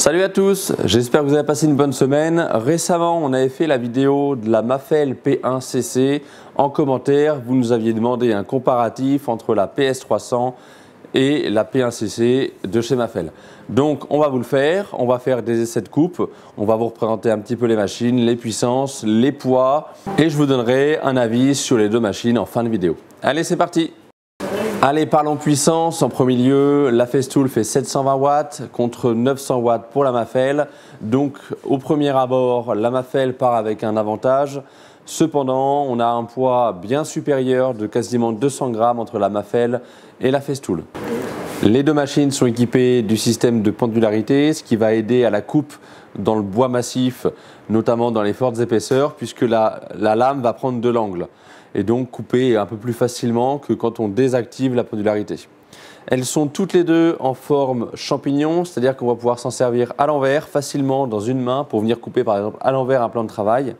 Salut à tous, j'espère que vous avez passé une bonne semaine. Récemment, on avait fait la vidéo de la Mafell P1cc. En commentaire, vous nous aviez demandé un comparatif entre la PS300 et la P1cc de chez Mafell. Donc, on va vous le faire. On va faire des essais de coupe. On va vous représenter un petit peu les machines, les puissances, les poids. Et je vous donnerai un avis sur les deux machines en fin de vidéo. Allez, c'est parti! Allez, parlons puissance. En premier lieu, la Festool fait 720 watts contre 900 watts pour la Mafell. Donc, au premier abord, la Mafell part avec un avantage. Cependant, on a un poids bien supérieur de quasiment 200 grammes entre la Mafell et la Festool. Les deux machines sont équipées du système de pendularité, ce qui va aider à la coupe dans le bois massif, notamment dans les fortes épaisseurs, puisque la lame va prendre de l'angle et donc couper un peu plus facilement que quand on désactive la pendularité. Elles sont toutes les deux en forme champignon, c'est-à-dire qu'on va pouvoir s'en servir à l'envers facilement dans une main pour venir couper par exemple à l'envers un plan de travail.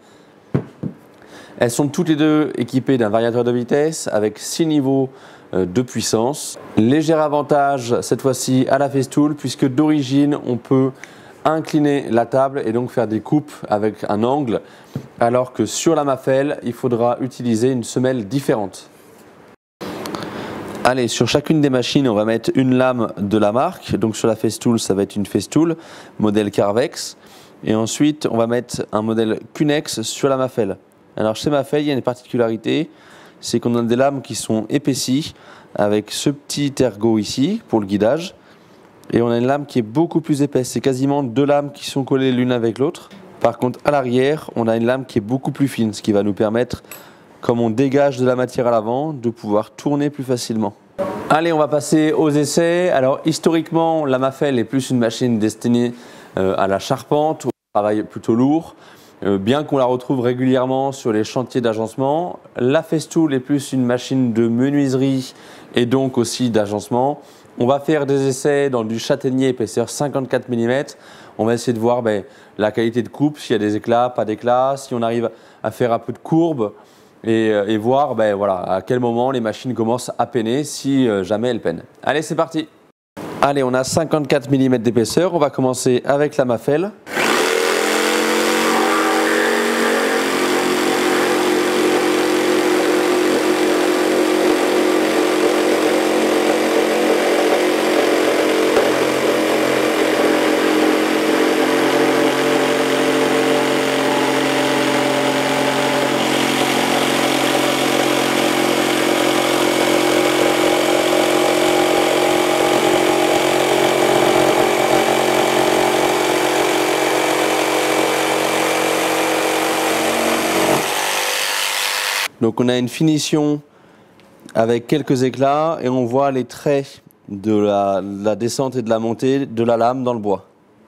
Elles sont toutes les deux équipées d'un variateur de vitesse avec 6 niveaux de puissance. Léger avantage cette fois-ci à la Festool puisque d'origine on peut incliner la table et donc faire des coupes avec un angle, alors que sur la Mafell, il faudra utiliser une semelle différente. Allez, sur chacune des machines, on va mettre une lame de la marque. Donc sur la Festool, ça va être une Festool, modèle Carvex. Et ensuite, on va mettre un modèle Cunex sur la Mafell. Alors chez Mafell, il y a une particularité, c'est qu'on a des lames qui sont épaissies, avec ce petit ergot ici, pour le guidage. Et on a une lame qui est beaucoup plus épaisse, c'est quasiment deux lames qui sont collées l'une avec l'autre. Par contre, à l'arrière, on a une lame qui est beaucoup plus fine, ce qui va nous permettre, comme on dégage de la matière à l'avant, de pouvoir tourner plus facilement. Allez, on va passer aux essais. Alors, historiquement, la Mafell est plus une machine destinée à la charpente, au travail plutôt lourd. Bien qu'on la retrouve régulièrement sur les chantiers d'agencement, la Festool est plus une machine de menuiserie et donc aussi d'agencement. On va faire des essais dans du châtaignier épaisseur 54 mm. On va essayer de voir la qualité de coupe, s'il y a des éclats, pas d'éclats, si on arrive à faire un peu de courbe et voir voilà, à quel moment les machines commencent à peiner, si jamais elles peinent. Allez, c'est parti! Allez, on a 54 mm d'épaisseur. On va commencer avec la Mafell. Donc on a une finition avec quelques éclats et on voit les traits de la descente et de la montée de la lame dans le bois.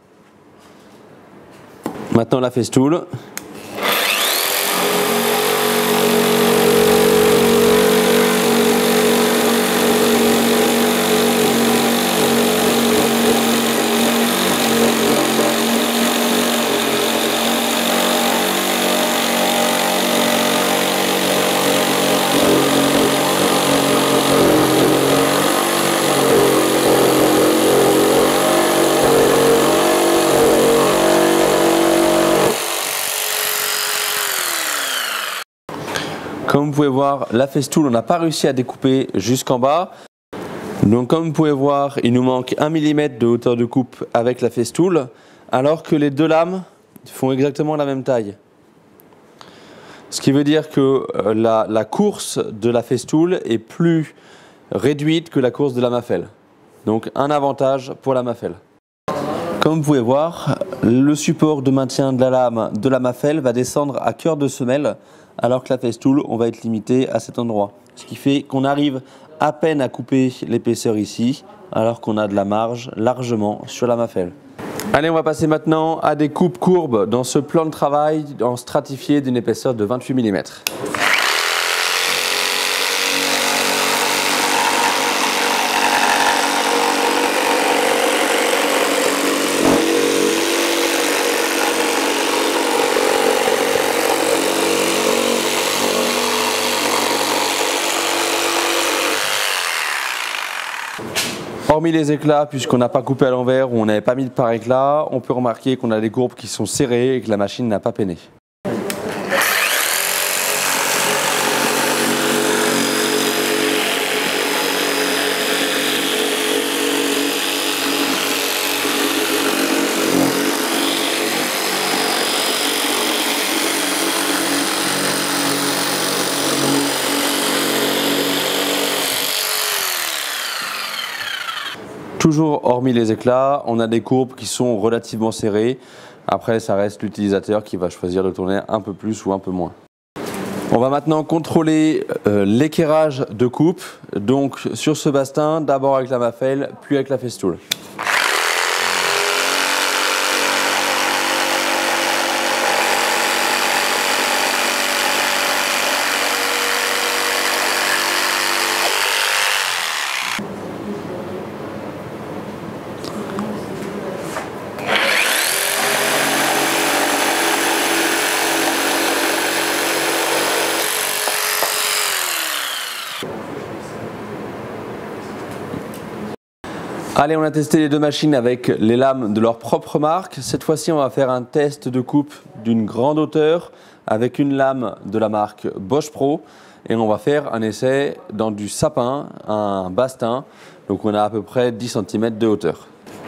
Maintenant la Festool. Comme vous pouvez voir, la Festool, on n'a pas réussi à découper jusqu'en bas. Donc comme vous pouvez voir, il nous manque 1 mm de hauteur de coupe avec la Festool, alors que les deux lames font exactement la même taille. Ce qui veut dire que la course de la Festool est plus réduite que la course de la Mafell. Donc un avantage pour la Mafell. Comme vous pouvez voir, le support de maintien de la lame de la Mafell va descendre à cœur de semelle, alors que la Festool, on va être limité à cet endroit. Ce qui fait qu'on arrive à peine à couper l'épaisseur ici, alors qu'on a de la marge largement sur la Mafell. Allez, on va passer maintenant à des coupes courbes dans ce plan de travail en stratifié d'une épaisseur de 28 mm. Hormis les éclats, puisqu'on n'a pas coupé à l'envers ou on n'avait pas mis de pare-éclat, on peut remarquer qu'on a des courbes qui sont serrées et que la machine n'a pas peiné. Toujours hormis les éclats, on a des courbes qui sont relativement serrées. Après, ça reste l'utilisateur qui va choisir de tourner un peu plus ou un peu moins. On va maintenant contrôler l'équerrage de coupe. Donc sur ce bastin, d'abord avec la Mafell, puis avec la Festool. Allez, on a testé les deux machines avec les lames de leur propre marque. Cette fois-ci, on va faire un test de coupe d'une grande hauteur avec une lame de la marque Bosch Pro. Et on va faire un essai dans du sapin, un bastin. Donc on a à peu près 10 cm de hauteur.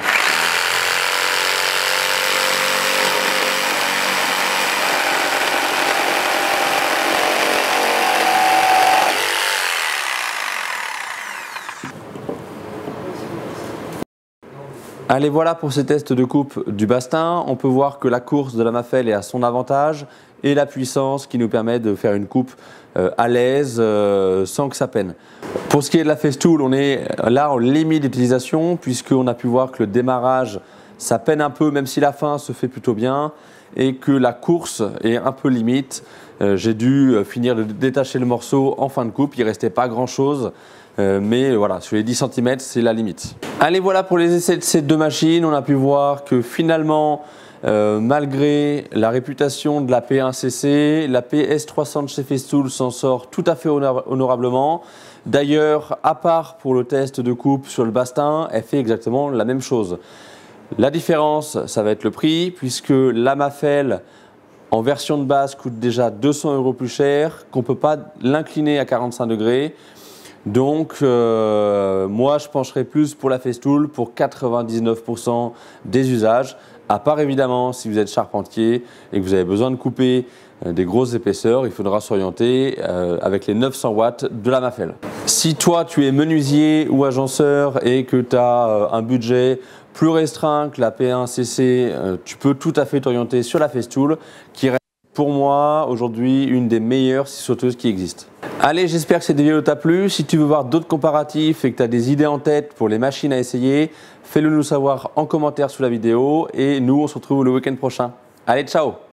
Allez, voilà pour ces tests de coupe du bastin. On peut voir que la course de la Mafell est à son avantage et la puissance qui nous permet de faire une coupe à l'aise sans que ça peine. Pour ce qui est de la Festool, on est là en limite d'utilisation puisqu'on a pu voir que le démarrage ça peine un peu même si la fin se fait plutôt bien et que la course est un peu limite. J'ai dû finir de détacher le morceau en fin de coupe, il ne restait pas grand chose. Mais voilà, sur les 10 cm, c'est la limite. Allez, voilà pour les essais de ces deux machines. On a pu voir que finalement, malgré la réputation de la P1CC, la PS300 de chez Festool s'en sort tout à fait honorablement. D'ailleurs, à part pour le test de coupe sur le bastin, elle fait exactement la même chose. La différence, ça va être le prix, puisque la Mafell en version de base coûte déjà 200 € plus cher, qu'on ne peut pas l'incliner à 45 degrés. Donc moi je pencherai plus pour la Festool pour 99% des usages, à part évidemment si vous êtes charpentier et que vous avez besoin de couper des grosses épaisseurs, il faudra s'orienter avec les 900 watts de la Mafell. Si toi tu es menuisier ou agenceur et que tu as un budget plus restreint que la P1CC, tu peux tout à fait t'orienter sur la Festool qui reste pour moi aujourd'hui une des meilleures scie sauteuses qui existent. Allez, j'espère que cette vidéo t'a plu. Si tu veux voir d'autres comparatifs et que tu as des idées en tête pour les machines à essayer, fais-le nous savoir en commentaire sous la vidéo et nous on se retrouve le week-end prochain. Allez, ciao!